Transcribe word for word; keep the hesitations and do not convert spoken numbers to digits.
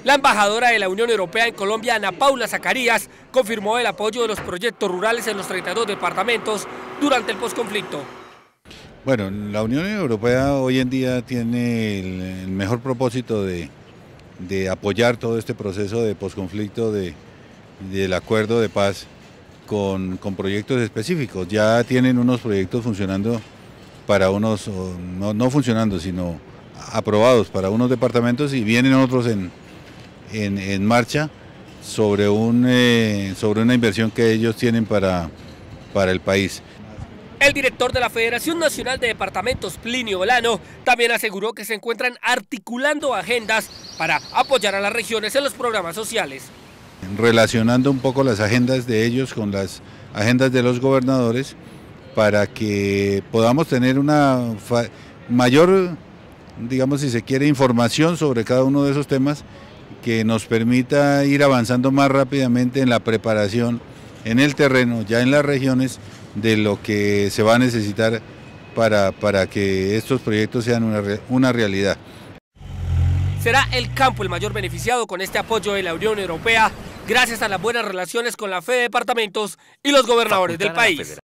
La embajadora de la Unión Europea en Colombia, Ana Paula Zacarías, confirmó el apoyo de los proyectos rurales en los treinta y dos departamentos durante el posconflicto. Bueno, la Unión Europea hoy en día tiene el, el mejor propósito de, de apoyar todo este proceso de posconflicto de, del acuerdo de paz con, con proyectos específicos. Ya tienen unos proyectos funcionando para unos, no, no funcionando, sino aprobados para unos departamentos, y vienen otros en, en, en marcha sobre, un, eh, sobre una inversión que ellos tienen para, para el país. El director de la Federación Nacional de Departamentos, Plinio Olano, también aseguró que se encuentran articulando agendas para apoyar a las regiones en los programas sociales. Relacionando un poco las agendas de ellos con las agendas de los gobernadores para que podamos tener una mayor, digamos si se quiere, información sobre cada uno de esos temas que nos permita ir avanzando más rápidamente en la preparación en el terreno, ya en las regiones, de lo que se va a necesitar para, para que estos proyectos sean una, una realidad. Será el campo el mayor beneficiado con este apoyo de la Unión Europea, gracias a las buenas relaciones con la Fede Departamentos y los gobernadores del país.